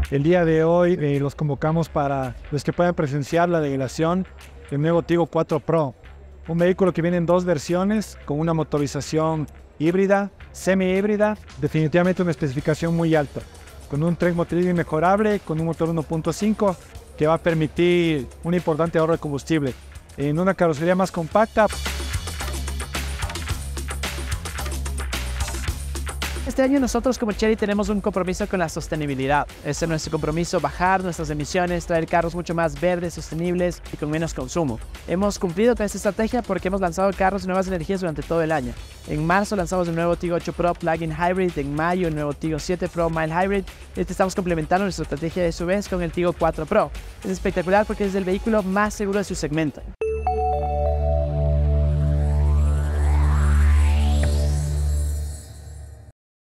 El día de hoy los convocamos para los que puedan presenciar la degustación del nuevo Tigo 4 Pro. Un vehículo que viene en dos versiones, con una motorización híbrida, semi-híbrida, definitivamente una especificación muy alta, con un tren motriz inmejorable, con un motor 1.5 que va a permitir un importante ahorro de combustible. En una carrocería más compacta. Este año nosotros como Chery tenemos un compromiso con la sostenibilidad. Ese es nuestro compromiso, bajar nuestras emisiones, traer carros mucho más verdes, sostenibles y con menos consumo. Hemos cumplido con esta estrategia porque hemos lanzado carros de nuevas energías durante todo el año. En marzo lanzamos el nuevo Tigo 8 Pro Plug-in Hybrid, en mayo el nuevo Tigo 7 Pro Mild Hybrid. Estamos complementando nuestra estrategia de su vez con el Tigo 4 Pro. Es espectacular porque es el vehículo más seguro de su segmento.